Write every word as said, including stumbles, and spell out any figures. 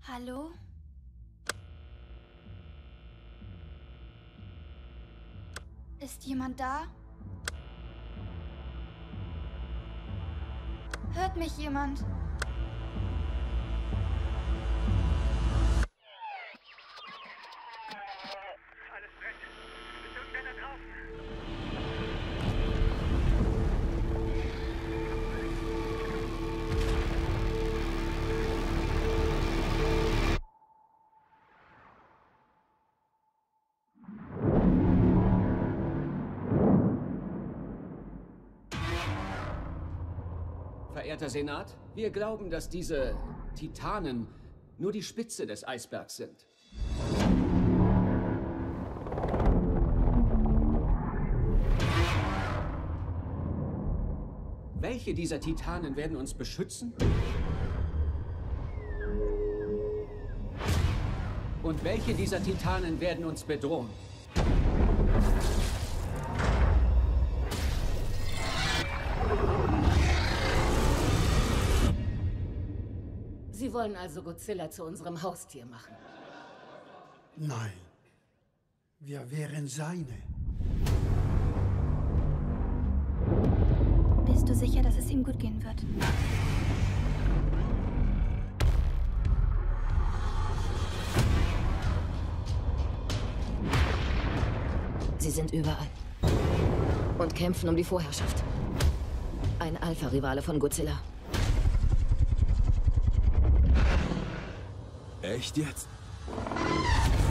Hallo? Ist jemand da? Hört mich jemand? Alles brennt. Ist irgendeiner draußen? Verehrter Senat, wir glauben, dass diese Titanen nur die Spitze des Eisbergs sind. Welche dieser Titanen werden uns beschützen? Und welche dieser Titanen werden uns bedrohen? Sie wollen also Godzilla zu unserem Haustier machen? Nein. Wir wären seine. Bist du sicher, dass es ihm gut gehen wird? Sie sind überall. Und kämpfen um die Vorherrschaft. Ein Alpha-Rivale von Godzilla. Echt jetzt?